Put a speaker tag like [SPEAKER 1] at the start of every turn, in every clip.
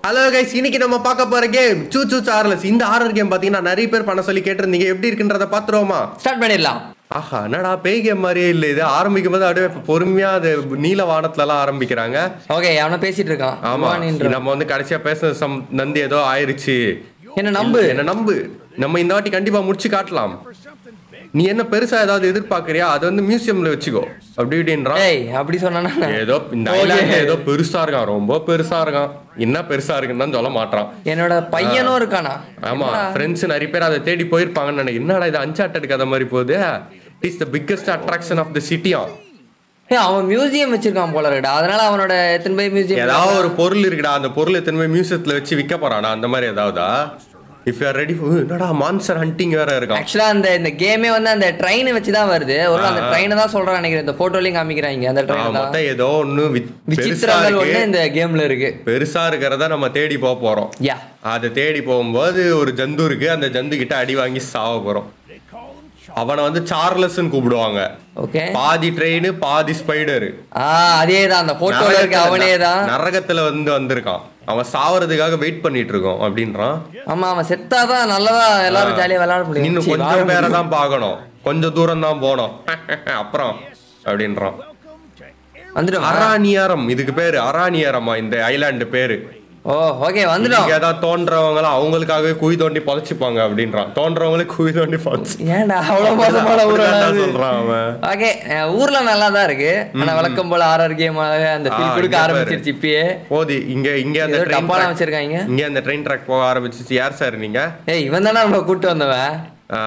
[SPEAKER 1] Hello guys, இன்னைக்கு நம்ம பார்க்க போற கேம் சூ சூ CHOO. இந்த ஹாரர் கேம் பாத்தீங்கன்னா நிறைய பேர் பண்ண சொல்லி கேட்டிருந்தீங்க. எப்படி இருக்குன்றத பாத்துருவோமா?
[SPEAKER 2] ஸ்டார்ட் பண்ணிடலாம்.
[SPEAKER 1] ஆஹா, என்னடா பேய் கேம் மாதிரியே இல்ல இது. ஆரம்பிக்கும் போது அப்படியே பொறுமையா அது நீல வானத்துல எல்லாம் ஆரம்பிக்கிறாங்க.
[SPEAKER 2] ஓகே, அவன பேசிட்டு இருக்கான்.
[SPEAKER 1] ஆமா, நம்ம வந்து கடைசியா பேசுன நந்தி ஏதோ ஆயிருச்சு.
[SPEAKER 2] என்ன நம்பு.
[SPEAKER 1] நம்ம இந்த வாட்டி கண்டிப்பா முடிச்சு காட்டலாம். நீ என்ன பெருசா ஏதாவது எதிர்பார்க்கறியா? அது வந்து மியூசியம்ல வச்சுக்கோ அப்படி இப்படின்றான்.
[SPEAKER 2] அப்படி சொன்னா
[SPEAKER 1] ஏதோ இந்த ஐலாண்ட் ஏதோ பெருசா இருக்கான், ரொம்ப பெருசா இருக்கான். என்ன பெருசா இருக்குன்னு சொல்ல மாட்டான்.
[SPEAKER 2] என்னோட பையனும் இருக்கானா?
[SPEAKER 1] ஆமா, ஃப்ரெண்ட்ஸ் நிறைய பேர் அதை தேடி போயிருப்பாங்கன்னு நினைக்கிறேன். என்னடா இது அன்சார்ட்டட் கதை மாதிரி போகுது. It is the biggest attraction of the சிட்டியா.
[SPEAKER 2] அவன் மியூசியம் வச்சிருக்கான் போல இருக்குடா. அதனால அவனோட எத்தனை போய் மியூசியம்
[SPEAKER 1] ஏதாவது ஒரு பொருள் இருக்குடா, அந்த பொருள் எத்தனை போய் மியூசியத்துல வச்சு விற்க போறானா அந்த மாதிரி ஏதாவதா? If you are ready for என்னடா மான்ஸ்டர் ஹண்டிங் வேற இருக்கு.
[SPEAKER 2] ஆக்சுவலா இந்த கேமே வந்து அந்த ட்ரெயினை வச்சு தான் வருது. ஒரு அந்த ட்ரெயினை தான் சொல்றான் நினைக்கிறேன். இந்த போட்டோலயும் காமிக்கிறாங்க அந்த ட்ரெயின் தான்.
[SPEAKER 1] ஏதோ ஒன்னு
[SPEAKER 2] விசித்திரங்கள் ஒண்ணு இந்த கேம்ல இருக்கு.
[SPEAKER 1] பெருசா இருக்கிறத நம்ம தேடி போறோம். அதை தேடி போகும்போது ஒரு ஜந்து இருக்கு. அந்த ஜந்து கிட்ட அடி வாங்கி சாவ போறோம். அவனை வந்து சார்லஸ்ன்னு கூப்பிடுவாங்க. பாதி ட்ரெயின் பாதி ஸ்பைடர்.
[SPEAKER 2] அதேதான் அந்த போட்டோல இருக்கு. அவனேதான்
[SPEAKER 1] நரகத்துல வந்திருக்கான். அவன் சாவறதுக்காக வெயிட் பண்ணிட்டு இருக்கோம் அப்படின்றான்.
[SPEAKER 2] ஆமா, அவன் செத்தாதான் நல்லதா எல்லாரும் ஜாலியா விளையாட முடியும்.
[SPEAKER 1] இன்னும் கொஞ்சம் பேரை தான் பார்க்கணும், கொஞ்சம் தூரம் தான் போனோம் அப்புறம் அப்படின்றான். அராணியாரம், இதுக்கு பேரு அராணியாரமா இந்த ஐலாண்டு பேரு.
[SPEAKER 2] ஓகே வந்துடும்.
[SPEAKER 1] ஏதாவது தோன்றவங்கள அவங்களுக்காகவே குழி தோண்டி புதைச்சிப்பாங்க அப்படின்றான். தோன்றவங்களே குழி தோண்டி புதைச்சு.
[SPEAKER 2] ஏன்டா அவ்வளவு மோசமான ஊர்
[SPEAKER 1] சொல்றான் அவன்.
[SPEAKER 2] ஓகே, ஊர்ல நல்லா தான் இருக்கு. ஆனா வழக்கம் போல ஆரோக்கியமாக அந்த ஃபீல் கொடுக்க ஆரம்பிச்சிருச்சு இப்பயே.
[SPEAKER 1] போதி இங்க அந்த ட்ரெயின்
[SPEAKER 2] டப்பாலாம் வச்சிருக்காங்க.
[SPEAKER 1] இங்க அந்த ட்ரெயின் ட்ராக் போக ஆரம்பிச்சிச்சு. யார் சார் நீங்க?
[SPEAKER 2] இவன் தானே நம்ம கூட்டு வந்தவன்.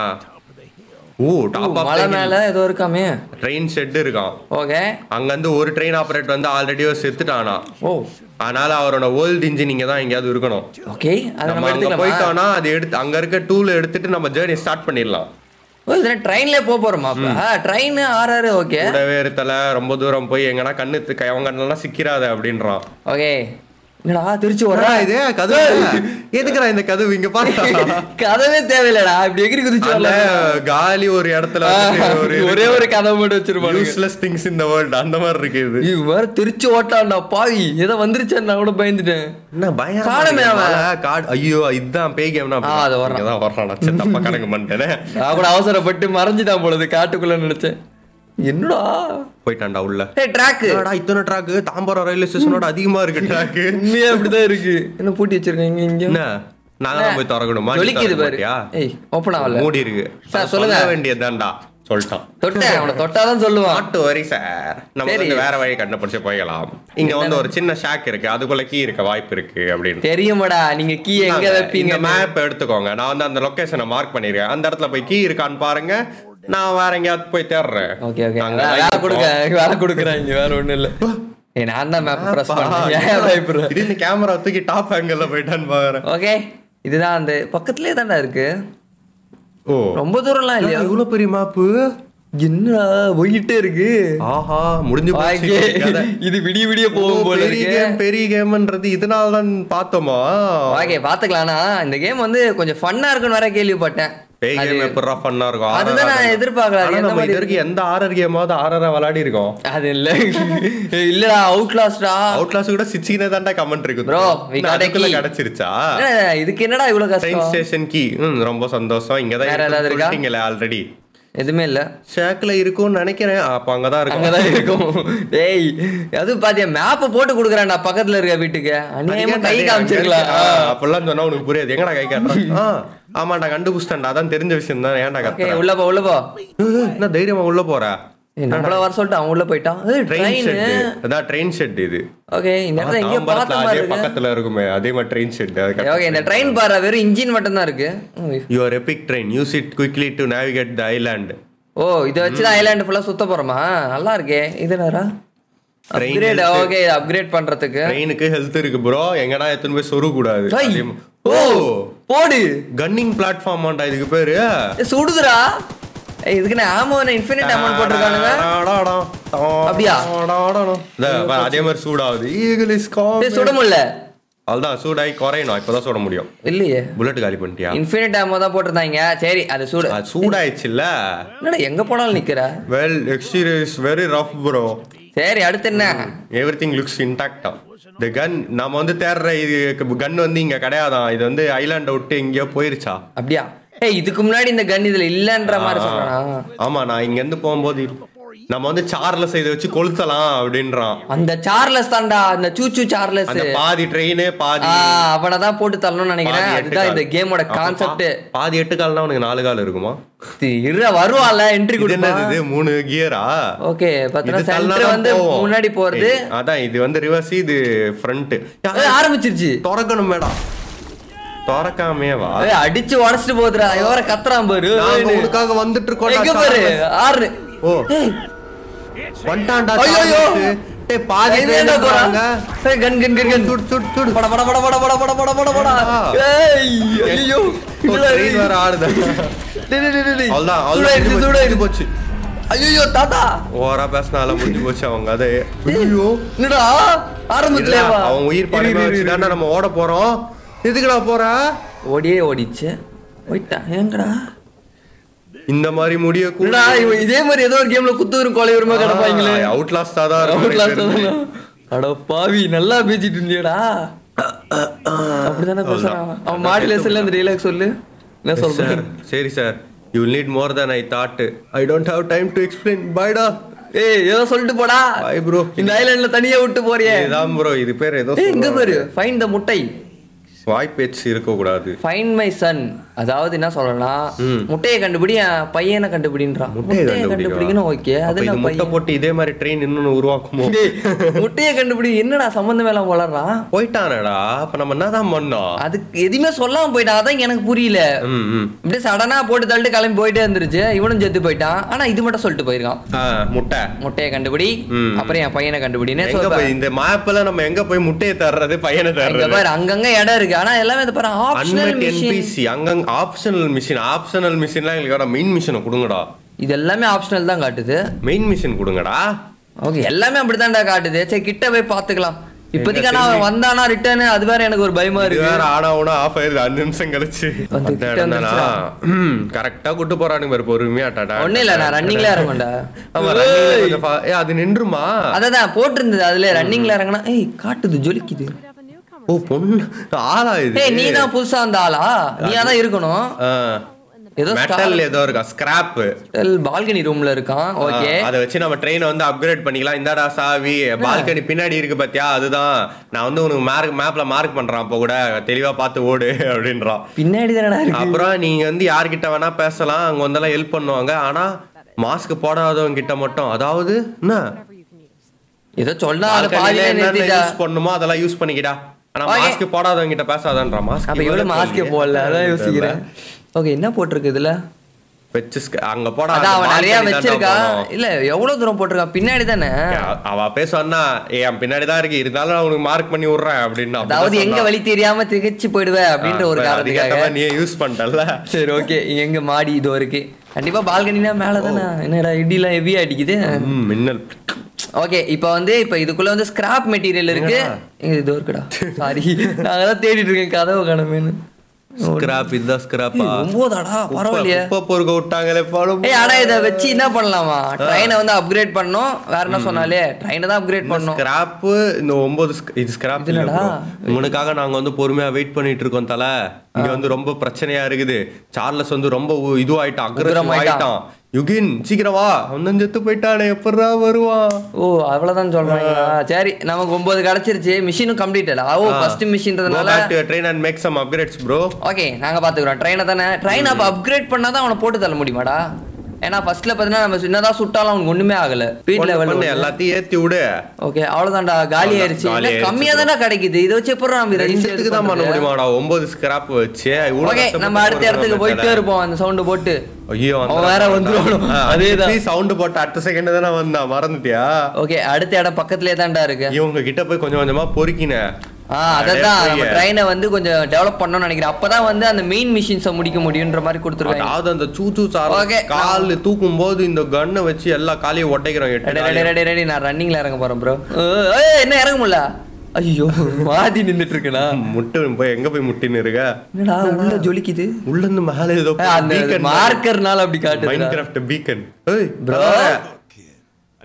[SPEAKER 2] மலை மேல ஏதோ இருக்காமே
[SPEAKER 1] ட்ரெயின் ஷெட் இருக்கான்.
[SPEAKER 2] ஓகே,
[SPEAKER 1] அங்க இருந்து ஒரு ட்ரெயின் ஆபரேட்டர் வந்து ஆல்ரெடி செத்துட்டானா. அதனால அவரோட வேர்ல்ட் இன்ஜின் இங்க தான் எங்கயாவது இருக்கணும்.
[SPEAKER 2] ஓகே, அத நம்ம எடுத்துக்கலாம்.
[SPEAKER 1] போய்ட்டானா அது எடுத்து அங்க இருக்க டூல் எடுத்துட்டு நம்ம ஜர்னி ஸ்டார்ட் பண்ணிடலாம்.
[SPEAKER 2] ட்ரெயின்ல போறோமா? ட்ரெயின் ஆறாரு. ஓகே,
[SPEAKER 1] கூடவே இருத்தல ரொம்ப தூரம் போய் எங்கன்னா கண்ணு கண்ணெல்லாம் சிக்கிறாத அப்படின்றான்.
[SPEAKER 2] ஓகே, என்னடா திருச்சி வரா இது கதவு?
[SPEAKER 1] எதுக்குடா இந்த கதவு இங்க பார்த்தா?
[SPEAKER 2] கதவே தேவையில்லடா, இப்படி எகிரி குதிச்சு வரல.
[SPEAKER 1] காலி ஒரு இடத்துல
[SPEAKER 2] ஒரே ஒரு கதவு மட்டும் வச்சிருப்பாங்க.
[SPEAKER 1] Useless things in the world அந்த மாதிரி இருக்கு இது.
[SPEAKER 2] வேற திருச்சி ஓட்டான்டா பாவி. ஏதோ வந்துருச்சேன், நான் கூட பயந்துட்டேன்.
[SPEAKER 1] என்ன பயம்? காணமே அவன். ஐயோ, இதுதான் பேய் கேம்னா
[SPEAKER 2] அது வரலாம்
[SPEAKER 1] வரலாம். சரி, தப்பா கணக்கு பண்ணிட்டேன்.
[SPEAKER 2] நான் கூட அவசரப்பட்டு மறைஞ்சிட்டான் பொழுது காட்டுக்குள்ள நினைச்சேன். என்னடா
[SPEAKER 1] போயிட்டான்டா உள்ள.
[SPEAKER 2] ட்ராக்
[SPEAKER 1] இத்தனை ட்ராக் தாம்பரம் ரயில்வே ஸ்டேஷனோட அதிகமா இருக்கு ட்ராக்.
[SPEAKER 2] உண்மையா அப்படிதான் இருக்கு. என்ன பூட்டி வச்சிருக்காங்க இங்க?
[SPEAKER 1] நான் தான் போய் திறக்கணும்.
[SPEAKER 2] ஜொலிக்குது பாரு. ஏய், ஓபன் ஆகல,
[SPEAKER 1] மூடி இருக்கு.
[SPEAKER 2] சார் சொல்லுங்க
[SPEAKER 1] வேண்டியதான்டா சொல்லிட்டான்.
[SPEAKER 2] தொட்டேன், அவனை தொட்டாதான் சொல்லுவான்.
[SPEAKER 1] நாட் வரி சார், நம்ம வந்து வேற வழி கண்டுபிடிச்சு போயிடலாம். இங்க வந்து ஒரு சின்ன ஷாக் இருக்கு, அதுக்குள்ள கீ இருக்க வாய்ப்பு இருக்கு அப்படின்னு
[SPEAKER 2] தெரியுமாடா. நீங்க கீ எங்க வைப்பீங்க?
[SPEAKER 1] மேப் எடுத்துக்கோங்க. நான் வந்து அந்த லொகேஷனை மார்க் பண்ணிருக்கேன். அந்த இடத்துல போய் கீ இருக்கான்னு பாருங்க. நான் வேற எங்கேயாவது போய் தேடுறேன்.
[SPEAKER 2] ஓகே ஓகே, வேலை கொடுக்குறாங்க. வேற ஒண்ணும் இல்ல. நான் தான் மேப் பிரஸ் பண்ணேன்.
[SPEAKER 1] இது கேமரா தூக்கி டாப் ஆங்கிள் போயிட்டான்னு பாக்குறேன்.
[SPEAKER 2] ஓகே, இதுதான் அந்த பக்கத்துலயே தான்டா இருக்கு. ரொம்ப தூரம்லாம் இல்லையா?
[SPEAKER 1] இவ்வளவு பெரிய மேப்பு
[SPEAKER 2] என்ன போயிட்டே இருக்கு.
[SPEAKER 1] ஆஹா, முடிஞ்சு போச்சு.
[SPEAKER 2] இது விடிய போகும் போல இருக்கு.
[SPEAKER 1] பெரிய கேம்ன்றது இதனால தான் பார்த்தோமா?
[SPEAKER 2] ஓகே, பாத்துக்கலாம்னா இந்த கேம் வந்து கொஞ்சம் ஃபன்னா இருக்குன்னு வேற கேள்விப்பட்டேன்.
[SPEAKER 1] பேய் கேம் எப்பறா ஃபன்னா இருக்கும்?
[SPEAKER 2] அதுதான் நான் எதிர்பார்க்கல.
[SPEAKER 1] நம்ம இதற்கு எந்த ஆரர் கேமாவது ஆரரா விளையாடி இருக்கோம்? அது
[SPEAKER 2] இல்லடா, அவுட்லாஸ்டா.
[SPEAKER 1] அவுட்லாஸ்ட் கூட 16 தான்டா கமெண்ட் இருக்கு
[SPEAKER 2] ப்ரோ.
[SPEAKER 1] அதுக்குள்ள கிடைச்சிருச்சா?
[SPEAKER 2] இதுக்கு என்னடா இவ்வளவு கஷ்டம்?
[SPEAKER 1] Train station key. ரொம்ப சந்தோஷம். இங்க தான் இருக்கீங்களே ஆல்ரெடி.
[SPEAKER 2] எதுவுமே இல்ல,
[SPEAKER 1] ஷேக்ல இருக்கும்னு நினைக்கிறேன். அப்ப அங்கதான் இருக்கும்.
[SPEAKER 2] டேய், அது பாத்தியா மேப் போட்டு குடுக்குறான்டா பக்கத்துல இருக்க வீட்டுக்கு. அநியாயமா கை காமிச்சிருக்கலாம்.
[SPEAKER 1] அப்பெல்லாம் சொன்னா உனக்கு புரியாது. எங்கடா கை காட்டுறான்? ஆமாண்டா, கண்டுபிடிச்சிட்டா. அதான் தெரிஞ்ச விஷயம் தான். ஏன்டா கத்துற?
[SPEAKER 2] உள்ள போ.
[SPEAKER 1] என்ன தைரியமா உள்ள போற?
[SPEAKER 2] நம்மள வர சொல்லிட்டு அவன் உள்ள போயிட்டான்.
[SPEAKER 1] ட்ரெயின் ஷெட் இது.
[SPEAKER 2] ஓகே, இந்த இடத்துல எங்க பார்த்த மாதிரி இருக்கு.
[SPEAKER 1] பக்கத்துல இருக்குமே அதே மாதிரி ட்ரெயின் ஷெட்.
[SPEAKER 2] ஓகே, இந்த ட்ரெயின் பாரு, வெறும் இன்ஜின் மட்டும் தான் இருக்கு.
[SPEAKER 1] Your epic train, use it quickly to navigate the island.
[SPEAKER 2] இத வச்சு தான் ஐலாண்ட் ஃபுல்லா சுத்த போறோமா? நல்லா இருக்கே. இது என்னடா? அப்கிரேட். ஓகே, அப்கிரேட் பண்றதுக்கு ட்ரெயினுக்கு
[SPEAKER 1] ஹெல்த் இருக்கு ப்ரோ. எங்கடா எத்தனை போய் சொரு கூடாது.
[SPEAKER 2] போடு.
[SPEAKER 1] கன்னிங் பிளாட்ஃபார்ம் ஆண்டா இதுக்கு பேரு.
[SPEAKER 2] சுடுதுடா. இதுக்கு நான் ஆமோ இன்ஃபினிட் அமௌண்ட் போட்டுருக்கானுங்க. அப்படியா?
[SPEAKER 1] அதே மாதிரி சூடாகுது. Eagle is gamma.
[SPEAKER 2] சுட முடியல.
[SPEAKER 1] அதுதான் சூடாகி குறையணும். இப்பதான் சுட முடியும்.
[SPEAKER 2] இல்லையே,
[SPEAKER 1] புல்லட் காலி பண்ணிட்டியா?
[SPEAKER 2] இன்ஃபினிட் அமௌண்ட் தான் போட்டிருந்தாங்க. சரி, அது
[SPEAKER 1] சூடாயிடுச்சுல்ல.
[SPEAKER 2] என்னடா எங்க போனாலும் நிக்கிற?
[SPEAKER 1] Well, exterior is very rough bro.
[SPEAKER 2] சரி, அடுத்து என்ன?
[SPEAKER 1] Everything looks intact. இந்த கன் நாம வந்து தேடுற இது கன் வந்து இங்க கிடையாதான். இது வந்து ஐலாண்ட விட்டு எங்கேயோ போயிருச்சா?
[SPEAKER 2] அப்படியா? ஏய் இதுக்கு முன்னாடி இந்த கன் இதுல இல்லன்ற மாதிரி சொல்றானா?
[SPEAKER 1] ஆமா, நான் இங்க இருந்து போகும்போது நம்ம வந்து சார்லஸ் இதை வச்சு கொளுத்தலாம் அப்படின்றான்.
[SPEAKER 2] அந்த சார்லஸ் தான்டா, அந்த சூச்சு சார்லஸ்.
[SPEAKER 1] அந்த பாதி ட்ரெயின் பாதி
[SPEAKER 2] அவனை தான் போட்டு தள்ளணும்னு நினைக்கிறேன். அதுதான் இந்த கேமோட கான்செப்ட்.
[SPEAKER 1] பாதி 8 கால்னா உனக்கு 4 கால் இருக்குமா?
[SPEAKER 2] வருவான்ல என்ட்ரி கொடுப்பான்.
[SPEAKER 1] இது 3 கியரா?
[SPEAKER 2] ஓகே, பார்த்தா சென்டர் வந்து முன்னாடி போறது.
[SPEAKER 1] அதான் இது வந்து ரிவர்ஸ், இது ஃப்ரண்ட்.
[SPEAKER 2] ஆரம்பிச்சிருச்சு.
[SPEAKER 1] திறக்கணும் மேடம். திறக்காமேவா?
[SPEAKER 2] அடிச்சு உடைச்சிட்டு போகுதுடா. இவர கத்துறான் பாரு.
[SPEAKER 1] நாங்க உனக்காக வந்துட்டு இருக்கோம்.
[SPEAKER 2] எங்க பாரு 6.
[SPEAKER 1] ஓ வந்துட்டான்டா. ஐயோ டேய் பாதி என்ன போறாங்க.
[SPEAKER 2] ஏய் கன் கன் கன் சுட் சுட் சுட் பட பட பட பட பட பட பட பட. ஏய் ஐயோ ட்ரெயின் வர ஆடுது. டேய் அவ்வளவுதான் சூடாயிடுச்சு போச்சு. ஐயோ தாத்தா ஓரா பேசனால முடிஞ்சு போச்சு அவங்க. அதே ஐயோ என்னடா ஆரம்பத்துல அவன் உயிர் பறவை வச்சுதானே நம்ம ஓட போறோம். எதுக்குடா போற? ஓடிச்சு போயிட்டா. ஏங்கடா இந்த மாதிரி முடிய கூட இதே மாதிரி ஏதோ ஒரு கேம்ல குத்துவரும் கொலைவருமா கிடப்பாங்களே. அவுட்லாஸ்டா தான் இருக்கும். அட பாவி நல்லா பேசிட்டு இருந்தியடா. அப்படிதானே பேசுறான் அவன். மாடுலேஷன்ல அந்த டயலாக் சொல்லு. என்ன சொல்றேன்? சரி sir, you will need more than I thought. I don't have time to explain. Bye டா. ஏய் ஏதோ சொல்லிட்டு போடா. Bye bro. இந்த ஐலாண்ட்ல தனியா விட்டு போறியே. இதான் ப்ரோ இது பேர் ஏதோ. எங்க பாரு ஃபைண்ட் தி முட்டை. வாய் பேச்சு இருக்க கூடாது. Find my son. அதாவது என்ன சொல்லலாம், முட்டையை கண்டுபிடி, பையனை கண்டுபிடின்றான். முட்டையை கண்டுபிடிக்கணும். ஓகே, அது என்ன முட்டை போட்டு இதே மாதிரி ட்ரெயின் இன்னொன்னு உருவாக்குமோ? முட்டையை கண்டுபிடி. என்னடா சம்பந்தம் எல்லாம் வளர்றான். போயிட்டானடா. அப்ப நம்ம என்னதான் பண்ணோம்? அதுக்கு எதுவுமே சொல்லாம போயிட்டான். அதான் எனக்கு புரியல. இப்படி சடனா போட்டு தள்ளிட்டு கிளம்பி போயிட்டே இருந்துருச்சு. இவனும் செத்து போயிட்டான். ஆனா இது மட்டும் சொல்லிட்டு போயிருக்கான். முட்டையை கண்டுபிடி, அப்புறம் என் பையனை கண்டுபிடின்னு. இந்த மேப்ல நம்ம எங்க போய் முட்டையை தர்றது, பையனை தர்றது? அங்கங்க இடம் இருக்கு. ஆனா எல்லாமே இது பாரு ஆப்ஷனல் மிஷன். அங்க ஆப்ஷனல் மிஷன். ஆப்ஷனல் மிஷன்லாம் எங்களுக்கு மெயின் மிஷனை கொடுங்கடா. இது எல்லாமே ஆப்ஷனல் தான் காட்டுது. Main mission கொடுங்கடா. ஓகே, எல்லாமே அப்படிதான்டா காட்டுது. சரி கிட்ட போய் பாத்துக்கலாம். இப்போதைக்கு நான் வந்தானா ரிட்டர்ன், அது வேற எனக்கு ஒரு பயமா இருக்கு. வேற ஆனா ஆஃப் ஆயிருது 5 நிமிஷம் கழிச்சு. கரெக்டா கூட்டு போறானுங்க பாரு பொறுமையா. டாடா ஒண்ணு இல்ல, நான் ரன்னிங்ல இறங்கண்டா. அது நின்றுமா? அததான் போட்டிருந்தது அதுல ரன்னிங்ல இறங்கினா. ஏய் காட்டுது, ஜொலிக்குது. ஓ பொண்ணு ஆளா இது? நீ தான் புதுசா அந்த ஆளா? நீயா தான் இருக்கணும். ஏதோ மெட்டல் ஏதோ இருக்கா, ஸ்கிராப் பால்கனி ரூம்ல இருக்கான். ஓகே, அத வச்சு நம்ம ட்ரெயினை வந்து அப்கிரேட் பண்ணிக்கலாம். இந்தாடா சாவி. பால்கனி பின்னாடி இருக்கு பாத்தியா? அதுதான் நான் வந்து உனக்கு மேப்ல மார்க் பண்றான். அப்ப கூட தெளிவா பார்த்து ஓடு அப்படின்றான். பின்னாடி தானடா இருக்கு. அப்புறம் நீங்க வந்து யார்கிட்ட வேணா பேசலாம், அங்க வந்தெல்லாம் ஹெல்ப் பண்ணுவாங்க. ஆனா மாஸ்க் போடாதவங்க கிட்ட மட்டும். அதாவது என்ன ஏதோ சொன்னா யூஸ் பண்ணுமோ அதெல்லாம் யூஸ் பண்ணிக்கிட்டா. ஆனா மாஸ்க் போடாதவங்க கிட்ட பேசாதன்றா. மாஸ்க் அப்ப இவ்வளவு மாஸ்க் போடல, அதான் யோசிக்கிறேன். ஓகே, என்ன போட்டுருக்கு இதுல? அங்க போடா. அவன் நிறைய வச்சிருக்கா. இல்ல எவ்வளவு தூரம் போட்டிருக்கான்? பின்னாடி தானே அவ பேசுவான்னா. என் பின்னாடிதான் இருக்கு, இருந்தாலும் அவனுக்கு மார்க் பண்ணி விடுறேன் அப்படின்னா. அதாவது எங்க வழி தெரியாம திகச்சு போயிடுவேன் அப்படின்ற ஒரு காரணத்துக்காக நீ யூஸ் பண்ணிட்டல. சரி ஓகே, எங்க மாடி இதோ இருக்கு. கண்டிப்பா பால்கனினா மேலதானே. என்னடா இடிலாம் ஹெவியா அடிக்குது, மின்னல். ஓகே, இப்போ இதுக்குள்ள வந்து ஸ்கிராப் மெட்டீரியல் இருக்கு. இதோ இருக்குடா. சாரி, நான் அதான் தேடிட்டு இருக்கேன் கதவு காணமேன்னு. ஸ்கிராப் இதா ஸ்கிராப்பா? ஒம்போதாடா, பரவாயில்லையே. இப்ப பொறுக்க விட்டாங்களே பாலும். ஆனா இத வச்சு என்ன பண்ணலாமா? ட்ரெயினை வந்து அப்கிரேட் பண்ணோம். வேற என்ன சொன்னாலே ட்ரெயினை தான் அப்கிரேட் பண்ணோம். ஸ்கிராப் இந்த 9 இது ஸ்கிராப் இல்லடா. உனக்காக நாங்க வந்து பொறுமையா வெயிட் பண்ணிட்டு இருக்கோம் தல. இங்க வந்து ரொம்ப பிரச்சனையா இருக்குது. சார்லஸ் வந்து ரொம்ப இதுவாயிட்டான், அக்ரெசிவ் ஆயிட்டான். யுகின் சீக்கிரம் வா, அவன் செத்து போயிட்டானே, எப்படா வருவான்? ஓ அவ்வளவுதான் சொல்றாங்க. சரி, நமக்கு 9 கிடைச்சிருச்சு. மிஷினும் கம்ப்ளீட்டட். ஓ ஃபர்ஸ்ட் மிஷின்றதுனால train and make some upgrades bro. Okay, நாங்க பாத்துக்கிறோம். ட்ரெயினை தானே. ட்ரெயின் அப்ப அப்கிரேட் பண்ணாதான் அவனை போட்டு தள்ள முடியுமாடா? ஏன்னா ஃபர்ஸ்ட்ல பாத்தீங்கன்னா நம்ம சின்னதா சுட்டாலும் அவனுக்கு ஒண்ணுமே ஆகல. ஸ்பீட் லெவல் எல்லாத்தையும் ஏத்தி விடு. ஓகே, அவ்வளவுதான்டா. காலி ஆயிருச்சு. கம்மியா தானே கிடைக்குது. இத வச்சு எப்பறம் நம்ம ரெஜிஸ்டருக்கு தான் பண்ண முடியுமாடா? 9 ஸ்கிராப் வச்சு. ஓகே, நம்ம அடுத்த இடத்துக்கு போயிட்டே இருப்போம் அந்த சவுண்ட் போட்டு. ஐயோ, அவன் வேற வந்துருவானோ. அதேதான் சவுண்ட் போட்டு அடுத்த செகண்ட் தானே வந்தான், மறந்துட்டியா? ஓகே, அடுத்த இடம் பக்கத்துலயே தான்டா இருக்கு. இவங்க கிட்ட போய் கொஞ்சம் கொஞ்சமா பொறுக்கின. அதான் நம்ம ட்ரெயினை வந்து கொஞ்சம் டெவலப் பண்ணணும்னு நினைக்கிறேன். அப்பதான் வந்து அந்த மெயின் மிஷின்ஸை முடிக்க முடியும்ன்ற மாதிரி கொடுத்துருக்காங்க. அதாவது அந்த சூச்சு கால் தூக்கும் போது இந்த கன்னை வச்சு எல்லா காலையும் ஒட்டைக்கிறோம். நான் ரன்னிங்ல இறங்க போறேன் ப்ரோ. என்ன இறங்க முடியல? ஐயோ, மாதி நின்னுட்டு இருக்கா. முட்டு போய் எங்க போய் முட்டின்னு இருக்க? என்னடா உள்ள ஜொலிக்குது. உள்ள இருந்து மேல ஏதோ அந்த மார்க்கர்னால அப்படி காட்டுது. Minecraft beacon. ஏய் ப்ரோ,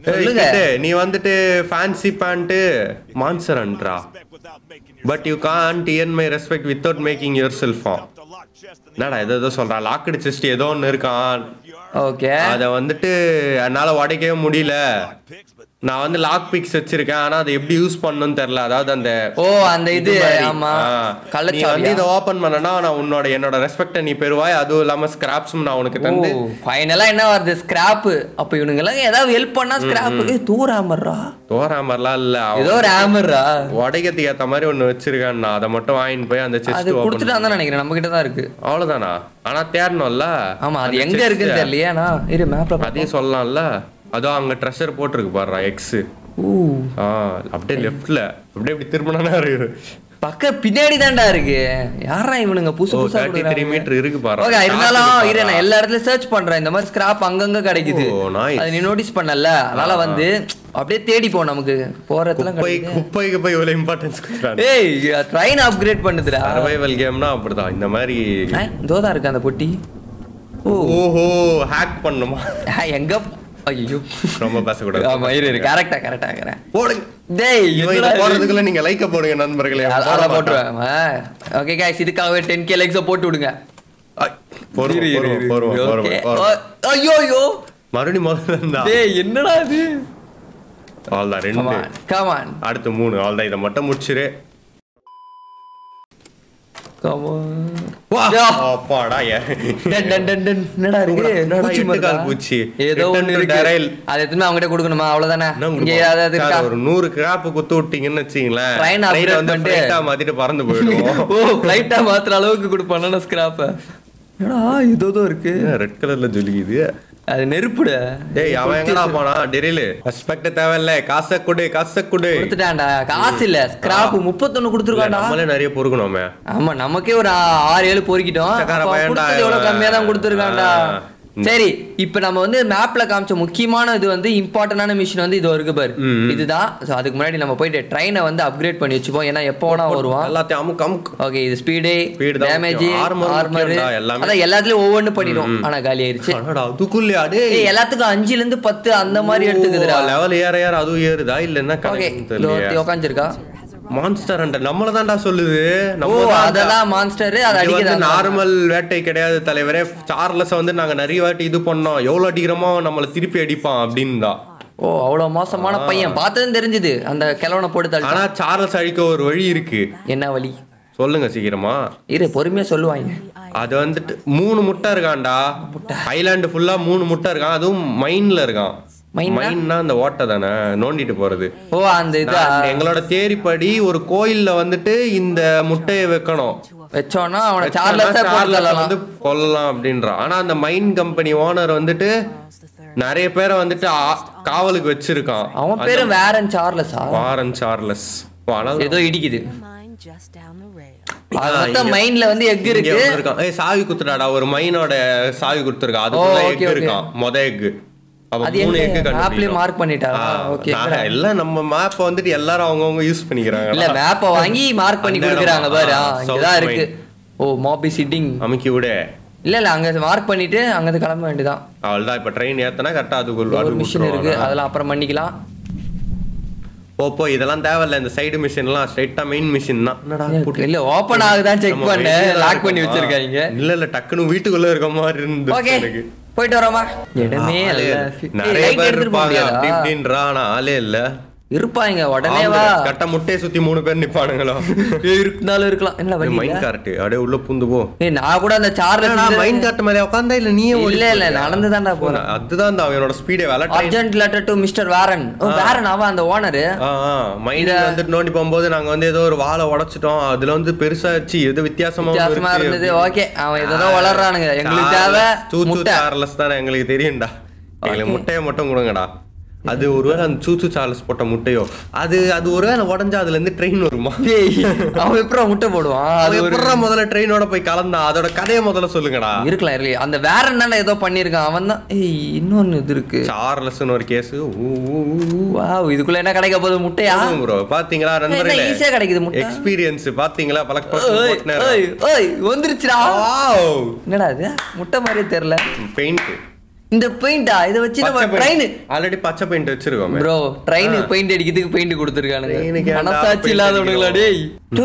[SPEAKER 1] நீ வந்துட்டு ஃபேன்சி பேண்ட் மான்சரன்ட்ரா but you can't earn my respect without making yourself on. என்னடா ஏதோ சொல்றா லாக்டு செஸ்ட் ஏதோ ஒன்னு இருக்கான்.
[SPEAKER 2] ஓகே
[SPEAKER 1] அத வந்துட்டு என்னால உடைக்கவே முடியல. நான் வந்து லாக் பிக்ஸ் வச்சிருக்கேன் ஆனா அதை எப்படி யூஸ் பண்ணனும்னு தெரியல. அதாவது அந்த
[SPEAKER 2] இது ஆமா
[SPEAKER 1] நீ வந்து இத ஓபன் பண்ணனா நான் என்னோட ரெஸ்பெக்ட்ட நீ பெறுவாய். அதுவும் இல்லாம ஸ்கிராப்ஸும் நான் உனக்கு தந்து
[SPEAKER 2] ஃபைனலா என்ன வருது ஸ்கிராப். அப்ப இவனுங்க எல்லாம் ஏதாவது ஹெல்ப் பண்ணா ஸ்கிராப் தூராமர்லாம் இல்ல
[SPEAKER 1] ஏதோ ஒரு ஹேமர்ரா உடைக்கிறதுக்கு ஏத்த மாதிரி ஒன்னு வச்சிருக்கான். நான் அதை மட்டும் வாங்கிட்டு போய் அந்த செஸ்ட்
[SPEAKER 2] ஓபன் கொடுத்துட்டான் தான் நினைக்கிறேன். நம்ம கிட்ட தான் இருக்கு.
[SPEAKER 1] அவ்வளவுதானா? ஆனா தேடணும்ல.
[SPEAKER 2] ஆமா அது எங்க இருக்குன்னு தெரியலையா? இரு மேப்ல
[SPEAKER 1] அதையும் சொல்லலாம்ல. அதோ அங்க ட்ரெஷர் போட்டுருக்கு பாருடா எக்ஸ். அப்படியே லெஃப்ட்ல அப்படியே இப்படி திரும்பினா இருக்கு.
[SPEAKER 2] பக்க பின்னாடி தான்டா இருக்கு. யாரா இவனுங்க புதுசு புதுசா
[SPEAKER 1] 33 மீட்டர் இருக்கு பாரு.
[SPEAKER 2] ஓகே இருந்தாலும் இரு நான் எல்லா இடத்துலயும் சர்ச் பண்றேன். இந்த மாதிரி ஸ்கிராப் அங்கங்க கிடைக்குது. அது நீ நோட்டீஸ் பண்ணல. அதனால வந்து அப்படியே தேடி போ. நமக்கு போறதுல
[SPEAKER 1] குப்பைக்கு போய் இவ்வளவு இம்பார்ட்டன்ஸ் கொடுக்குறாங்க.
[SPEAKER 2] ஏய் ட்ரெயின் அப்கிரேட் பண்ணுதுடா.
[SPEAKER 1] சர்வைவல் கேம்னா அப்படிதான். இந்த மாதிரி
[SPEAKER 2] தோதா இருக்கு அந்த பொட்டி.
[SPEAKER 1] ஓஹோ ஹேக் பண்ணுமா?
[SPEAKER 2] எங்க ஐயோ
[SPEAKER 1] ரொம்ப பேசக்கூடாது.
[SPEAKER 2] ஆமா இரு கரெக்டா
[SPEAKER 1] போடுங்க.
[SPEAKER 2] டேய்
[SPEAKER 1] இவங்க போறதுக்குள்ள நீங்க லைக்க போடுங்க நண்பர்களே.
[SPEAKER 2] அத போடுவேன். ஓகே गाइस இதுக்காகவே 10k லைக்ஸ் போட்டு விடுங்க. ஐயோ
[SPEAKER 1] மறுபடியும் முதல்ல இருந்தா.
[SPEAKER 2] டேய் என்னடா இது?
[SPEAKER 1] அவ்வளவுதான் 2.
[SPEAKER 2] Come on.
[SPEAKER 1] அடுத்து 3. அவ்வளவுதான் இத மட்டும் முடிச்சிரு.
[SPEAKER 2] Come on.
[SPEAKER 1] வா அப்பாடா.
[SPEAKER 2] என்னடா இருக்கு?
[SPEAKER 1] பூச்சி
[SPEAKER 2] ஏதோ ஒன்னு இருக்கு. அத எடுத்து அவங்க கிட்ட கொடுக்கணுமா? அவ்வளவுதானே. இங்க ஏதாவது இருக்கா?
[SPEAKER 1] ஒரு 100 கிராப் குத்து விட்டீங்கன்னு வெச்சீங்களேன். ட்ரெயின் வந்து ஃளைட்டா மாத்திட்டு பறந்து போயிடும்.
[SPEAKER 2] ஃளைட்டா மாத்துற அளவுக்கு கொடுப்பானே ஸ்கிராப். என்னடா இதோ இருக்கு.
[SPEAKER 1] ரெட் கலர்ல ஜொலிக்குது.
[SPEAKER 2] அது நெருப்புடா.
[SPEAKER 1] டேய் அவன் எங்கடா போனா? டெரில் ரெஸ்பெக்ட் தேவையில்ல. காசை கொடு
[SPEAKER 2] கொடுத்துட்டான்டா. காசு இல்ல ஸ்கிராப் 31 கொடுத்துருக்கான்டா.
[SPEAKER 1] நம்மளே நிறைய பொறுக்கணுமே.
[SPEAKER 2] ஆமா நமக்கே ஒரு 6-7 பொறுக்கிட்டோம். எவ்வளவு கம்மியா தான் கொடுத்துருக்கான்டா. சரி இப்ப நம்ம வந்து மேப்ல காமிச்ச முக்கியமான இது வந்து இம்பார்ட்டன்டான மிஷன் வந்து இது இருக்கு பாரு. இதுதான். சோ அதுக்கு முன்னாடி நம்ம போயிட்டு ட்ரெயினை வந்து அப்கிரேட் பண்ணி வச்சுப்போம். ஏன்னா எப்போ வேணா வருவான்.
[SPEAKER 1] எல்லாத்தையும் அமுக்கு.
[SPEAKER 2] ஓகே இது ஸ்பீடு டேமேஜ் ஆர்மர் அத எல்லாத்துலயும் ஒவ்வொன்னு பண்ணிரும். ஆனா காலி ஆயிருச்சு.
[SPEAKER 1] அதுக்குள்ளே டேய்
[SPEAKER 2] எல்லாத்துக்கும் 5ல இருந்து 10 அந்த மாதிரி எடுத்துக்குதுடா.
[SPEAKER 1] லெவல் ஏற அதுவும் ஏறுதா இல்ல என்ன கரெக்ட் தெரியல.
[SPEAKER 2] உட்கார்ந்திருக்கா
[SPEAKER 1] மான்ஸ்டர் அண்ட் நம்மள தான்டா சொல்லுது.
[SPEAKER 2] அததான் மான்ஸ்டர். அது அடிக்குது.
[SPEAKER 1] நார்மல் வேட்டை கிடையாது தலைவரே. சார்லஸ் வந்து நாங்க நிறைய வாட்டி இது பண்ணோம். எவ்வளவு அடிக்கிறோமோ நம்மள திருப்பி அடிப்பான் அப்படின்னா.
[SPEAKER 2] அவ்வளவு மோசமான பையன். பார்த்ததும் தெரிஞ்சது அந்த கிழவனை போட்டு தள்ளி.
[SPEAKER 1] ஆனா சார்லஸ் அழிக்க ஒரு வழி இருக்கு.
[SPEAKER 2] என்ன வழி
[SPEAKER 1] சொல்லுங்க சீக்கிரமா.
[SPEAKER 2] இரு பொறுமையா சொல்லுவாங்க.
[SPEAKER 1] அது வந்துட்டு 3 முட்டை இருக்கான்டா. ஐலாண்டு ஃபுல்லா 3 முட்டை இருக்கான். அதுவும் மைன்ல இருக்கான். மைன்னா அந்த ஓட்டை தானே நோண்டிட்டு போறது.
[SPEAKER 2] அந்த இது
[SPEAKER 1] எங்களோட தேரிப்படி ஒரு கோயில்ல வந்துட்டு இந்த முட்டையை வைக்கணும்.
[SPEAKER 2] வச்சோம்னா அவனை சார்லஸ்
[SPEAKER 1] வந்து கொல்லலாம் அப்படின்றான். ஆனா அந்த மைன் கம்பெனி ஓனர் வந்துட்டு நிறைய பேரை வந்துட்டு காவலுக்கு வச்சிருக்கான்.
[SPEAKER 2] அவன் பேரு வாரன்
[SPEAKER 1] சார்லஸ்.
[SPEAKER 2] ஏதோ இடிக்குது. மைன்ல வந்து எக் இருக்கு.
[SPEAKER 1] சாவி குத்துடாடா. ஒரு மைனோட சாவி குடுத்துருக்கான். அதுக்குள்ள எக் இருக்கான். எக்
[SPEAKER 2] மார்க் பண்ணிட்டாங்க. ஓகே
[SPEAKER 1] எல்லாம் நம்ம மேப் வந்துட்டு எல்லாரும் அவங்கவங்க யூஸ் பண்ணிக்கிறாங்க.
[SPEAKER 2] இல்ல மேப்பை வாங்கி மார்க் பண்ணி கொடுக்குறாங்க பாரு. இங்கதான் இருக்கு. மாபி சிட்டிங்
[SPEAKER 1] அமுக்கி விட.
[SPEAKER 2] இல்ல அங்க மார்க் பண்ணிட்டு அங்க கிளம்ப வேண்டியதான்.
[SPEAKER 1] அவ்வளவுதான். இப்ப ட்ரெயின் ஏத்தனா கரெக்டா அதுக்குள்ள
[SPEAKER 2] ஒரு மிஷன் இருக்கு. அதெல்லாம் அப்புறம் பண்ணிக்கலாம்.
[SPEAKER 1] போ இதெல்லாம் தேவையில்ல. இந்த சைடு மிஷன் எல்லாம் ஸ்ட்ரைட்டா மெயின் மிஷன் தான்.
[SPEAKER 2] இல்ல ஓபன் ஆகுதான் செக் பண்ணு. லாக் பண்ணி வச்சிருக்காங்க.
[SPEAKER 1] இல்ல டக்குனு வீட்டுக்குள்ள இருக்க மாதிரி இருந்துச்சு எனக்கு.
[SPEAKER 2] போயிட்டு வரோமா? இடமே
[SPEAKER 1] நிறைய பேர் இருப்பாங்க அப்படி இப்படின்றானா ஆளே இல்ல.
[SPEAKER 2] இருப்பாங்க உடனே வா.
[SPEAKER 1] கட்ட முட்டையை சுத்தி 3 பேர் நிப்பானுங்களோ.
[SPEAKER 2] இருந்தாலும் இருக்கலாம். என்ன வழி?
[SPEAKER 1] மைன் கார்ட் அப்படியே உள்ள பூந்து போ.
[SPEAKER 2] நான் கூட அந்த சார்லஸ்
[SPEAKER 1] மைன் கார்ட் மேல உட்கார்ந்தா இல்ல நீயே?
[SPEAKER 2] இல்ல நடந்து தான்டா போறேன்.
[SPEAKER 1] அதுதான் அவனோட ஸ்பீடே வேலை.
[SPEAKER 2] Urgent letter to mister Warren. Warren அவன் அந்த ஓனர்.
[SPEAKER 1] மைன் வந்துட்டு நோண்டி போகும்போது நாங்க வந்து ஏதோ ஒரு வாளை உடைச்சிட்டோம். அதுல வந்து பெருசாச்சு ஏதோ வித்தியாசமா
[SPEAKER 2] இருந்தது. ஓகே அவன் ஏதோ வளர்றானுங்க. எங்களுக்கு தேவை
[SPEAKER 1] முட்டை. சார்லஸ் தானே எங்களுக்கு தெரியும்டா. எங்களுக்கு முட்டையை மட்டும் கொடுங்கடா. அது ஒருவேளை அந்த சூ சார்லஸ் போட்ட முட்டையோ அது ஒருவேளை உடஞ்சா அதுல இருந்து ட்ரெயின் வருமா?
[SPEAKER 2] அவன் எப்பறம் முட்டை போடுவான்? அது
[SPEAKER 1] எப்பறம் முதல்ல ட்ரெயினோட போய் கலந்தா? அதோட கதையை முதல்ல சொல்லுங்கடா.
[SPEAKER 2] இருக்கலாம் இல்லையா? அந்த வேற என்ன ஏதோ பண்ணிருக்கான் அவன் தான். இன்னொன்னு இது இருக்கு.
[SPEAKER 1] சார்லஸ்னு ஒரு கேஸ்.
[SPEAKER 2] இதுக்குள்ள என்ன கிடைக்க போகுது? முட்டையா
[SPEAKER 1] ப்ரோ? பாத்தீங்களா நண்பர்களே?
[SPEAKER 2] ஈஸியா கிடைக்குது முட்டை.
[SPEAKER 1] எக்ஸ்பீரியன்ஸ் பாத்தீங்களா?
[SPEAKER 2] வந்துருச்சுடா. என்னடா இது? முட்டை மாதிரியே தெரியல.
[SPEAKER 1] பெயிண்ட்
[SPEAKER 2] இந்த பெயிண்டா இத வச்சு நம்ம ட்ரெயின்
[SPEAKER 1] ஆல்ரெடி பச்சை பெயிண்ட் வச்சிருக்கோம்
[SPEAKER 2] bro ட்ரெயினுக்கு பெயிண்ட் அடிக்கிறதுக்கு பெயிண்ட் கொடுத்திருக்கானுங்க மனசாட்சி இல்லாதவனுங்களா டேய்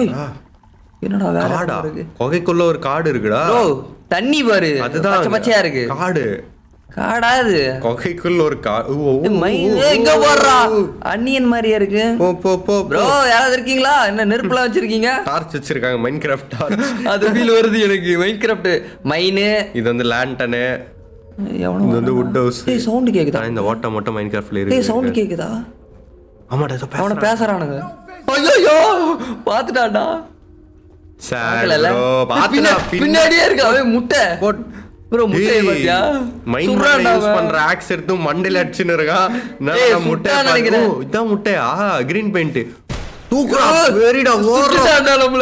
[SPEAKER 2] என்னடா வேற இருக்கு
[SPEAKER 1] குகைக்குள்ள ஒரு காடு இருக்குடா
[SPEAKER 2] bro தண்ணி பாரு பச்சை பச்சையா இருக்கு காடா இது
[SPEAKER 1] குகைக்குள்ள ஒரு
[SPEAKER 2] இங்க போறா அன்னியன் மாதிரியா இருக்கு bro யாராவது இருக்கீங்களா என்ன நெருப்புல வச்சிருக்கீங்க
[SPEAKER 1] டார்ச் வச்சிருக்காங்க மைன்கிராஃப்ட் டார்ச்
[SPEAKER 2] அது ஃபீல் வருது எனக்கு மைன்கிராஃப்ட் மைன் இது
[SPEAKER 1] வந்து லேண்டனு
[SPEAKER 2] எவனோ
[SPEAKER 1] வந்து வுட் ஹவுஸ்
[SPEAKER 2] ஏய் சவுண்ட் கேக்குதா
[SPEAKER 1] இந்த வாட்டர் மட்டும் மைன்கிராஃப்ட்ல இருக்கு
[SPEAKER 2] ஏய் சவுண்ட் கேக்குதா
[SPEAKER 1] ஆமாடா
[SPEAKER 2] அவன பேசறானுங்க ஐயோ பாத்துட்டாடா
[SPEAKER 1] சார் பாத்துடா
[SPEAKER 2] பின்னாடியே இருக்கு அவன் முட்டை bro முட்டை பாத்தியா
[SPEAKER 1] மைன்கிராஃப்ட் யூஸ் பண்ற ஆக்ஸ் எடுத்து மண்டைல அடிச்சின்னு இருக்கா நான் முட்டை நினைக்கிறேன் இதான் முட்டையா கிரீன் பெயிண்ட் தூக்குறா வெரிடா ஓடுறா நம்மள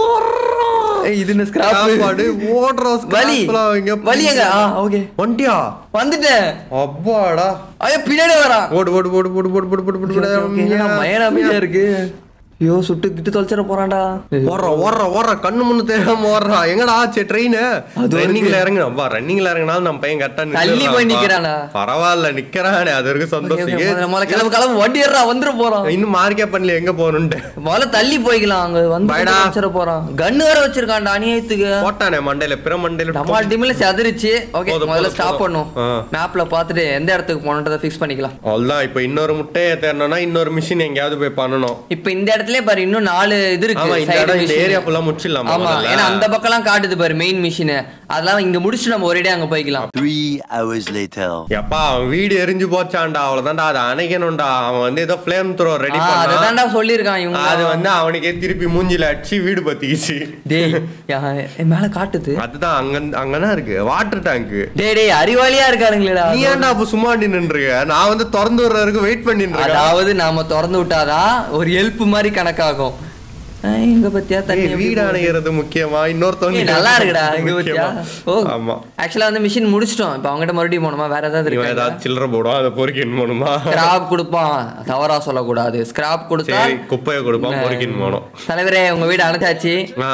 [SPEAKER 1] ஏய் இது என்ன ஸ்கிராப் பாடு ஓடுறா ஸ்கிராப்ல இங்க
[SPEAKER 2] வலியங்க ஓகே
[SPEAKER 1] வண்டியா
[SPEAKER 2] வந்துட்டேன்
[SPEAKER 1] அப்பாடா
[SPEAKER 2] ஐயோ பின்னாடி வரா
[SPEAKER 1] ஓடு ஓடு ஓடு ஓடு ஓடு ஓடு ஓடு
[SPEAKER 2] மயனாமியா இருக்கு ஐயோ சுட்டு கிட்டு தொலைச்சிட போறான்டா
[SPEAKER 1] ஓடுறா ஓடுறா ஓடுறா கண்ணு முன்னு தெரியாம ஓடுறா எங்கடா ஆச்சு ட்ரெயின் ரன்னிங்ல இறங்குனா ரன்னிங்ல இறங்கினாலும் நம்ம பையன் கரெக்டா
[SPEAKER 2] தள்ளி போய் நிக்கிறானா
[SPEAKER 1] பரவாயில்ல நிக்கிறானே அது வரைக்கும் சந்தோஷம்
[SPEAKER 2] கிளம்பு வண்டி ஏறா வந்துட போறான்
[SPEAKER 1] இன்னும் மார்க்கே பண்ணல எங்க போகணும்னு
[SPEAKER 2] முதல்ல தள்ளி போய்க்கலாம் அங்க வந்து வச்சிட போறான் கன்னு வேற வச்சிருக்கான்டா அநியாயத்துக்கு
[SPEAKER 1] போட்டானே மண்டையில பிற மண்டையில
[SPEAKER 2] நம்ம டீம்ல செதறிச்சு ஓகே முதல்ல ஸ்டாப் பண்ணும் மேப்ல பாத்துட்டு எந்த இடத்துக்கு போகணும்ன்றத ஃபிக்ஸ் பண்ணிக்கலாம்
[SPEAKER 1] அவ்வளவுதான் இப்போ இன்னொரு முட்டையை தேடணும்னா இன்னொரு மிஷின் எங்கயாவது போய் பண்ணணும்
[SPEAKER 2] இப்போ இந்த இடத்துல பாரு இன்னும் 4 இது இருக்கு
[SPEAKER 1] இந்த ஏரியா ஃபுல்லா முடிச்சிடலாம்
[SPEAKER 2] ஆமா ஏன்னா அந்த பக்கம்லாம் காட்டுது பாரு மெயின் மிஷின் அதெல்லாம் இங்க முடிச்சு நம்ம ஒரேடியா அங்க போய்க்கலாம்
[SPEAKER 3] 3 hours later
[SPEAKER 1] எப்பா அவன் வீடு எரிஞ்சு போச்சான்டா அவ்வளவுதான்டா அதை அணைக்கணும்டா அவன் வந்து ஏதோ ஃப்ளேம் த்ரோ ரெடி பண்ணா
[SPEAKER 2] அததான்டா சொல்லிருக்கான் இவங்க
[SPEAKER 1] அது வந்து அவனுக்கே திருப்பி மூஞ்சில அடிச்சு வீடு பத்திக்கிச்சு
[SPEAKER 2] டேய் மேல காட்டுது
[SPEAKER 1] அதுதான் அங்கதான் இருக்கு வாட்டர் டேங்க்
[SPEAKER 2] டேய் அறிவாளியா இருக்கானுங்களேடா
[SPEAKER 1] நீ ஏன்டா அப்ப சும்மா நின்னுறீங்க நான் வந்து திறந்து விடுற வரைக்கும் வெயிட் பண்ணிட்டு இருக்கேன்
[SPEAKER 2] அதாவது நாம திறந்து விட்டாதான் ஒரு ஹெல்ப் மாதிரி கணக்காகும் இங்க பத்தியா தண்ணி
[SPEAKER 1] வீடு அணைக்கிறது முக்கியமா இன்னொருத்தவங்க
[SPEAKER 2] நல்லா இருக்குடா இங்க பத்தியா
[SPEAKER 1] ஆமா
[SPEAKER 2] ஆக்சுவலா வந்து மிஷின் முடிச்சிட்டோம் இப்போ அவங்ககிட்ட மறுபடியும் போணுமா வேற ஏதாவது இருக்கு
[SPEAKER 1] ஏதாவது சில்லற போடும் அதை பொறுக்கின்னு போணுமா
[SPEAKER 2] ஸ்கிராப் கொடுப்பான் தவறா சொல்லக்கூடாது ஸ்கிராப் கொடுத்தா
[SPEAKER 1] குப்பையை கொடுப்பான் பொறுக்கின்னு போணும்
[SPEAKER 2] தலைவரே உங்க வீடு அணைச்சாச்சு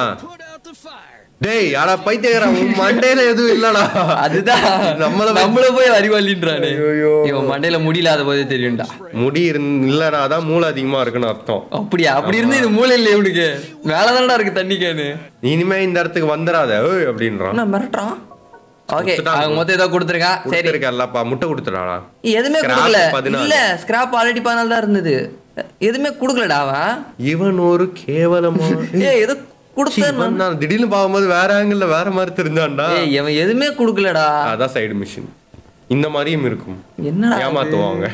[SPEAKER 1] டேய் அட பைத்தியக்காரன் உன் மண்டையில எதுவும் இல்லடா
[SPEAKER 2] அதுதான் நம்மள போய் அறிவாளின்றானே இவன் மண்டையில முடியலாத போதே தெரியும்டா
[SPEAKER 1] முடி இல்லடா அதான் மூளை அதிகமா இருக்குன்னு அர்த்தம்
[SPEAKER 2] அப்படியா அப்படி இருந்து இது மூளை இல்ல இவனுக்கு மேலதானடா இருக்கு தண்ணி கேனு
[SPEAKER 1] இனிமே இந்த இடத்துக்கு வந்துடாத அப்படின்றான்
[SPEAKER 2] மிரட்டுறான் ஓகே அவங்க மொத்தம் ஏதோ கொடுத்துருக்கா சரி
[SPEAKER 1] இருக்கல்லப்பா முட்டை கொடுத்துட்டானா
[SPEAKER 2] எதுவுமே கொடுக்கல இல்ல ஸ்கிராப் ஆல்ரெடி 14 தான் இருந்தது எதுவுமே கொடுக்கலடா அவன்
[SPEAKER 1] இவன் ஒரு கேவலமா
[SPEAKER 2] ஏதோ
[SPEAKER 1] நான் திடீர்னு பாக்கும்போது வேற ஆங்கிள் வேற மாதிரி தெரிஞ்சான்டா
[SPEAKER 2] இவன் எதுவுமே குடுக்கலடா
[SPEAKER 1] அதான் சைடு மிஷின் இந்த மாதிரியும் இருக்கும்
[SPEAKER 2] என்னடா
[SPEAKER 1] ஏமாத்துவாங்க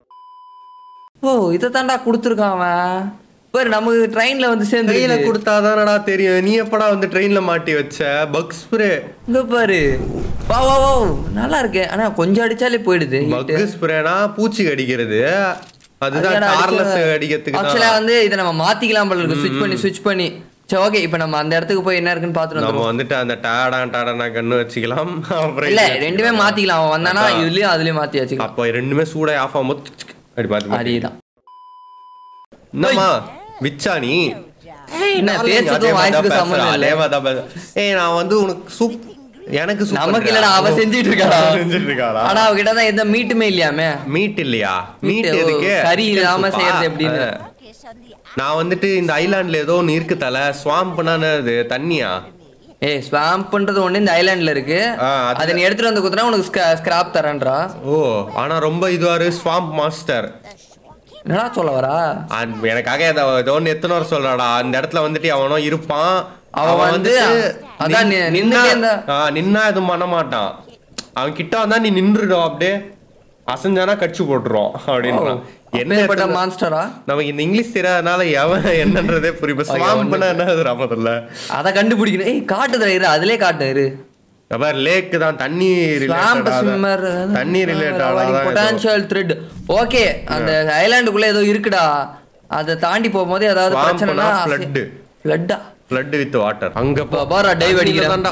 [SPEAKER 2] இத தான்டா கொடுத்துருக்கான் அவன் பாரு நமக்கு ட்ரெயின்ல வந்து சேர்ந்து
[SPEAKER 1] கையில கொடுத்தாதானடா தெரியும் நீ எப்படா வந்து ட்ரெயின்ல மாட்டி வச்ச பக் ஸ்ப்ரே
[SPEAKER 2] இங்க பாரு வா வா வா நல்லா இருக்கு ஆனா கொஞ்சம் அடிச்சாலே போயிடுது
[SPEAKER 1] பக் ஸ்ப்ரேனா பூச்சி கடிக்கிறது அதுதான் CHARLES அடிக்கிறதுக்கு
[SPEAKER 2] ஆக்சுவலா வந்து இத நம்ம மாத்திக்கலாம் போல இருக்கு ஸ்விட்ச் பண்ணி சரி ஓகே இப்போ நம்ம அந்த இடத்துக்கு போய் என்ன இருக்குன்னு பாத்துட்டு
[SPEAKER 1] நம்ம வந்துட்டு அந்த டாடா கண்ணு வச்சுக்கலாம்
[SPEAKER 2] இல்ல ரெண்டுமே மாத்திக்கலாம் அவன் வந்தானா இதுலயும் அதுலயும் மாத்தி வச்சுக்கலாம்
[SPEAKER 1] அப்போ ரெண்டுமே சூடா ஆஃப் ஆகும்போது அப்படி பாத்து
[SPEAKER 2] அதேதான்
[SPEAKER 1] என்னம்மா விச்சா நீ
[SPEAKER 2] என்ன பேசுறதும் வாய்ஸ்க்கு சம்பந்தம் இல்ல
[SPEAKER 1] நான் வந்து உனக்கு எனக்கு
[SPEAKER 2] நமக்கு இல்லடா அவ செஞ்சிட்டு இருக்காடா ஆனா அவகிட்ட தான் எந்த மீட்டுமே இல்லையாமே
[SPEAKER 1] மீட் இல்லையா மீட் இருக்கு
[SPEAKER 2] கறி இல்லாம செய்யறது எப்படின்னு
[SPEAKER 1] நான் வந்துட்டு இந்த ஐலாண்ட்ல ஏதோ ஒன்னு இருக்கு தல ஸ்வாம்ப்னா அது தண்ணியா
[SPEAKER 2] ஸ்வாம்ப்ன்றது ஒண்ணு இந்த ஐலாண்ட்ல இருக்கு அத நீ எடுத்துட்டு வந்து குத்துனா உனக்கு ஸ்கிராப் தரேன்றா
[SPEAKER 1] ஆனா ரொம்ப இதுவாரு ஸ்வாம்ப் மாஸ்டர்
[SPEAKER 2] என்னடா சொல்ல வரா
[SPEAKER 1] எனக்காக ஏதோ ஒன்னு எத்தனை வர சொல்றாடா அந்த இடத்துல வந்துட்டு அவனோ இருப்பான்
[SPEAKER 2] அவன் வந்து அதான்
[SPEAKER 1] நின்னா எதுவும் பண்ண மாட்டான் அவன் கிட்ட வந்தா நீ நின்றுடும் அப்படியே அசஞ்சானா கட்சி போட்டுருவோம் அப்படின்றான்
[SPEAKER 2] என்னப்பட்ட மான்ஸ்டரா
[SPEAKER 1] நமக்கு இந்த இங்கிலீஷ் தெரியாதனால எவன் என்னன்றதே புரியல ஸ்வாம்ப்னா என்னதுடா முதல்ல
[SPEAKER 2] அத கண்டுபிடிக்கணும் காட்டுதுல இரு அதுலயே காட்டு இரு
[SPEAKER 1] அப்புறம் லேக் தான் தண்ணி தண்ணி ரிலேட்டட்
[SPEAKER 2] பொட்டன்ஷியல் த்ரெட் ஓகே அந்த ஐலாண்டுக்குள்ள ஏதோ இருக்குடா அத தாண்டி போகும்போது ஏதாவது பிரச்சனைனா
[SPEAKER 1] ஃப்ளட் வித் வாட்டர் அங்க
[SPEAKER 2] பாரா டைவ் அடிக்கறான்டா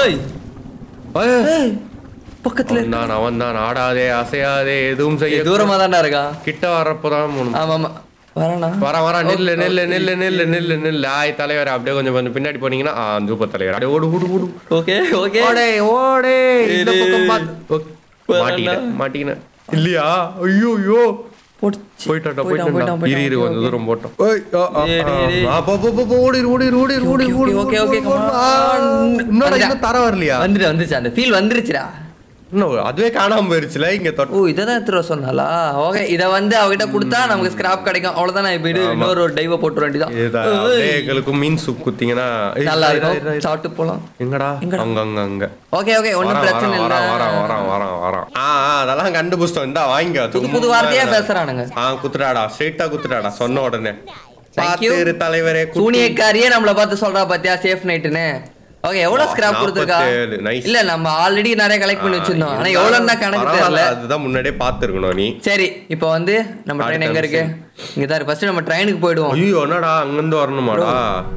[SPEAKER 2] ஏய் பக்கத்துல
[SPEAKER 1] அவன் தான் ஆடாதே அசையாதே எதுவும் செய்ய
[SPEAKER 2] தூரமா தான்டா இருக்கான்
[SPEAKER 1] கிட்ட வரப்பதான்
[SPEAKER 2] ஆமா ஆமா
[SPEAKER 1] வர நெல்லு ஆய் தலைவர் அப்படியே கொஞ்சம் பின்னாடி போனீங்கன்னா தூப்ப தலைவர் அப்படியே ஓடு ஓடு ஓடு
[SPEAKER 2] ஓகே ஓகே
[SPEAKER 1] ஓடே இந்த பக்கம் மாட்டிக்கினேன் இல்லையா? ஐயோ ஐயோ போயிட்டாடா இரு கொஞ்சம் தூரம் போட்டோம்.
[SPEAKER 2] ஓகே ஓகே
[SPEAKER 1] இன்னும் தர வரலையா?
[SPEAKER 2] வந்துருச்சு அந்த ஃபீல் வந்துருச்சுடா.
[SPEAKER 1] அதுவே காணாம போயிருச்சுல இங்க.
[SPEAKER 2] இதான் எடுத்துட்டு சொன்னாலா? ஓகே இத வந்து அவகிட்ட கொடுத்தா நமக்கு ஸ்கிராப் கிடைக்கும். அவ்வளவுதான். நான் இப்ப இன்னொரு டைவ போட்டு வேண்டியதான்.
[SPEAKER 1] எங்களுக்கு மீன் சூப் குத்திங்கன்னா
[SPEAKER 2] நல்லா இருக்கும். சாப்பிட்டு போலாம்.
[SPEAKER 1] எங்கடா? அங்க அங்க அங்க.
[SPEAKER 2] ஓகே ஓகே ஒண்ணும் பிரச்சனை இல்ல.
[SPEAKER 1] வர அதெல்லாம் கண்டுபிடிச்சோம். இந்தா வாங்கிக்க.
[SPEAKER 2] புது வார்த்தையா பேசுறானுங்க.
[SPEAKER 1] குத்துறாடா ஸ்ட்ரைட்டா குத்துறாடா சொன்ன உடனே. பாத்திரு தலைவரே
[SPEAKER 2] சூனியக்காரியே நம்மள பார்த்து சொல்றா பாத்தியா சேஃப் நைட்னு. ஓகே எவ்வளவு ஸ்கிராப் கொடுத்திருக்கா? இல்ல நம்ம ஆல்ரெடி நிறைய கலெக்ட் பண்ணி வச்சிருந்தோம். ஆனா எவ்வளவுன்னா கணக்கு தெரியல.
[SPEAKER 1] அதுதான் முன்னாடியே பாத்துறணும் நீ.
[SPEAKER 2] சரி இப்போ வந்து நம்ம ட்ரெயின் எங்க இருக்கு? இங்க தான் இருக்கு. ஃபர்ஸ்ட் நம்ம ட்ரெயினுக்கு போய்டுவோம்.
[SPEAKER 1] ஐயோ என்னடா அங்க இருந்து வரணுமாடா?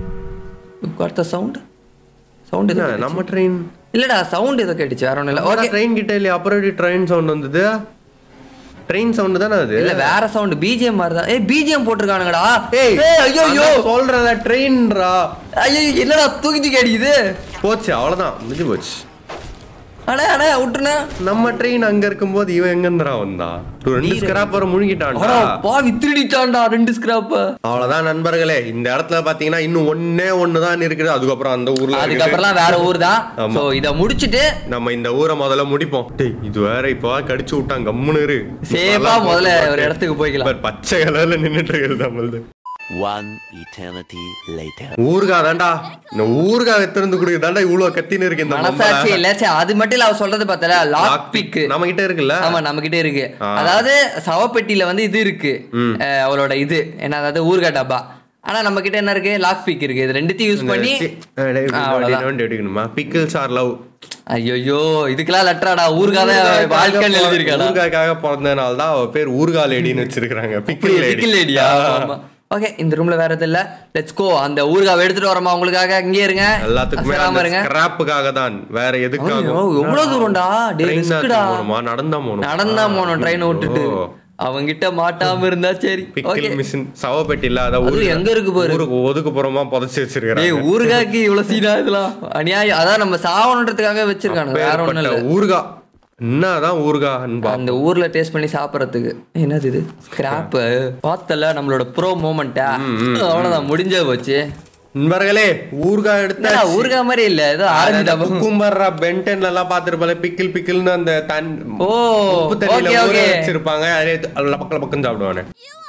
[SPEAKER 2] வாட் சவுண்ட் இது
[SPEAKER 1] நம்ம ட்ரெயின்
[SPEAKER 2] இல்லடா. சவுண்ட் ஏதோ கேட்டுச்சு. வேற ஒண்ணும் இல்ல. ஓகே
[SPEAKER 1] ட்ரெயின் கிட்ட இல்ல. அப்புறம் ட்ரெயின் சவுண்ட் வந்தது. ட்ரெயின் சவுண்ட் தானே அது?
[SPEAKER 2] இல்ல வேற சவுண்ட். பிஜிஎம் மாதிரி தான். பிஜிஎம் போட்டுருக்கானுங்கடா. ஐயோ ஐயோ
[SPEAKER 1] சொல்றத ட்ரெயின்ரா.
[SPEAKER 2] ஐயோ என்னடா தூக்கி அடிக்குது.
[SPEAKER 1] போச்சு அவ்வளவுதான் முடிஞ்சு போச்சு.
[SPEAKER 2] அண்ணா அண்ணா விட்டுனா
[SPEAKER 1] நம்ம ட்ரெயின் அங்க இருக்கும்போது இவன் எங்க இருந்துடா வந்தா? 2 ஸ்கிராப் வர முழுகிட்டான்டா.
[SPEAKER 2] பாவி திருடிட்டான்டா 2 ஸ்கிராப்.
[SPEAKER 1] அவ்வளவுதான் நண்பர்களே. இந்த இடத்துல பாத்தீங்கன்னா இன்னும் ஒண்ணே தான் இருக்குது. அதுக்கப்புறம் அந்த ஊர்ல
[SPEAKER 2] அதுக்கப்புறம் வேற ஊர் தான். சோ இத முடிச்சிட்டு நம்ம
[SPEAKER 1] இந்த ஊரை முதல்ல முடிப்போம். டேய் இது வேற இப்போ கடிச்சு விட்டான். கம்முனு இரு.
[SPEAKER 2] சேஃபா முதல்ல ஒரு இடத்துக்கு போய்க்கலாம்.
[SPEAKER 1] பச்சை கலர்ல நின்னுட்டு இருக்குது நம்மளது.
[SPEAKER 3] One eternity later.
[SPEAKER 1] ஊர்கா தான்டா. இந்த ஊர்கா எத்திருந்து குடிக்குதாண்டா இவ்வளவு கத்தின்னு இருக்கு இந்த
[SPEAKER 2] மனசாட்சி இல்ல. அது மட்டும் இல்ல அவ சொல்றது பார்த்தல லாக் பிக்
[SPEAKER 1] நம்ம கிட்ட இருக்குல்ல.
[SPEAKER 2] ஆமா நம்ம கிட்ட இருக்கு. அதாவது சவப்பெட்டியில வந்து இது இருக்கு. அவளோட இது என்ன அதாவது ஊர்கா டப்பா. ஆனா நம்ம கிட்ட என்ன இருக்கு? லாக் பிக் இருக்கு. இது ரெண்டுத்தையும் யூஸ் பண்ணி
[SPEAKER 1] எடுக்கணுமா? Pickles are love.
[SPEAKER 2] ஐயோ இதுக்கெல்லாம் லெட்டராடா. ஊர்காத வாழ்க்கையில எழுதி இருக்காடா.
[SPEAKER 1] ஊர்காக்காக பிறந்தனால தான் அவ பேர் ஊர்கா லேடின்னு வச்சிருக்காங்க. பிக்கிள்
[SPEAKER 2] லேடியா? ஓகே இந்த ரூம்ல வேற எதுவும் இல்ல. Let's go. அந்த ஊர்காவை எடுத்துட்டு வரமா உங்களுக்காக. இங்கே இருங்க.
[SPEAKER 1] எல்லாத்துக்குமே ஸ்கிராப்புக்காக தான். வேற எதுக்காக?
[SPEAKER 2] எவ்வளவு தூரம்டா?
[SPEAKER 1] நடந்தா
[SPEAKER 2] போனோம் ட்ரெயின் விட்டுட்டு. அவங்கிட்ட மாட்டாம இருந்தா சரி.
[SPEAKER 1] பிக்கிள் மிஷின் சவப்பெட்டி இல்ல. அத
[SPEAKER 2] எங்க இருக்கு பாரு.
[SPEAKER 1] ஒதுக்குப்புறமா புதைச்சு வச்சிருக்காங்க.
[SPEAKER 2] ஊர்காக்கு இவ்வளவு சீனா இதெல்லாம் அநியாயம். அதான் நம்ம சாவணுன்றதுக்காக வச்சிருக்காங்க. வேற ஒண்ணும் இல்ல.
[SPEAKER 1] ஊர்கா என்னதான் ஊர்கா
[SPEAKER 2] அந்த ஊர்ல டேஸ்ட் பண்ணி சாப்பிடறதுக்கு. என்னது இது? ஸ்கிராப். பார்த்தல நம்மளோட ப்ரோ மூமெண்டா. அவ்வளவுதான் முடிஞ்சே போச்சு
[SPEAKER 1] நண்பர்களே. ஊர்கா எடுத்தா
[SPEAKER 2] ஊர்கா மாதிரி இல்ல. ஏதோ ஆரஞ்சு
[SPEAKER 1] குக்கும்பர் பென்டென்ல எல்லாம் பாத்துருப்பாங்க. பிக்கிள்னு அந்த உப்பு தண்ணியில ஊற வச்சிருப்பாங்க. அதுல பக்கம் சாப்பிடுவானே.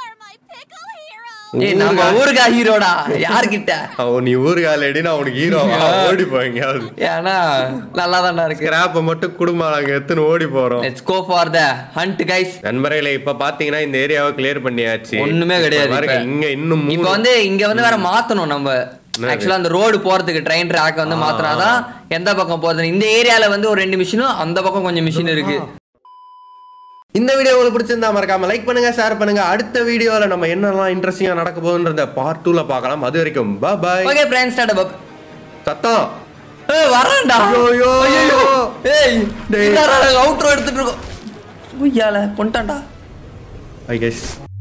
[SPEAKER 2] நம்ம ஊர்கா ஹீரோடா. யார்கிட்ட
[SPEAKER 1] நீ ஊர்கா லேடினா அவனுக்கு ஹீரோவா? ஓடி போவீங்க.
[SPEAKER 2] ஏன்னா நல்லா தான்டா இருக்கு.
[SPEAKER 1] ஸ்கிராப்ப மட்டும் குடும்பம் நாங்க எத்தனை ஓடி போறோம்.
[SPEAKER 2] Let's go for the hunt guys.
[SPEAKER 1] நண்பர்களே இப்ப பாத்தீங்கன்னா இந்த ஏரியாவை கிளியர் பண்ணியாச்சு.
[SPEAKER 2] ஒண்ணுமே கிடையாது.
[SPEAKER 1] இங்க இன்னும்
[SPEAKER 2] இங்க வந்து வேற மாத்தணும் நம்ம. ஆக்சுவலா அந்த ரோடு போறதுக்கு ட்ரெயின் ட்ராக் வந்து மாத்தினாதான் எந்த பக்கம் போறது. இந்த ஏரியால வந்து ஒரு 2 மிஷினும் அந்த பக்கம் கொஞ்சம் மிஷின் இருக்கு.
[SPEAKER 1] இந்த வீடியோ உங்களுக்கு பிடிச்சிருந்தா மறக்காம லைக் பண்ணுங்க, ஷேர் பண்ணுங்க. அடுத்த வீடியோல நம்ம என்னெல்லாம் இன்ட்ரெஸ்டிங்கா நடக்க போகுதுன்றத பார்ட் 2ல பார்க்கலாம். அது வரைக்கும் பை பை.
[SPEAKER 2] ஓகே फ्रेंड्स டாடா பை.
[SPEAKER 1] சத்தம்
[SPEAKER 2] வரேன்டா. ஐயோ ஏய் டேய் அவுட்ரோ எடுத்துட்டு இருக்கோம். உய்யால கொண்டாடா.
[SPEAKER 1] Bye guys.